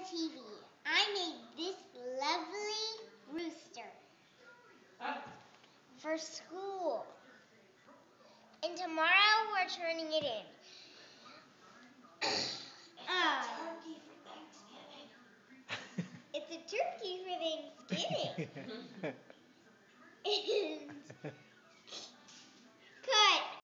TV. I made this lovely rooster for school. And tomorrow we're turning it in. It's a turkey for Thanksgiving. And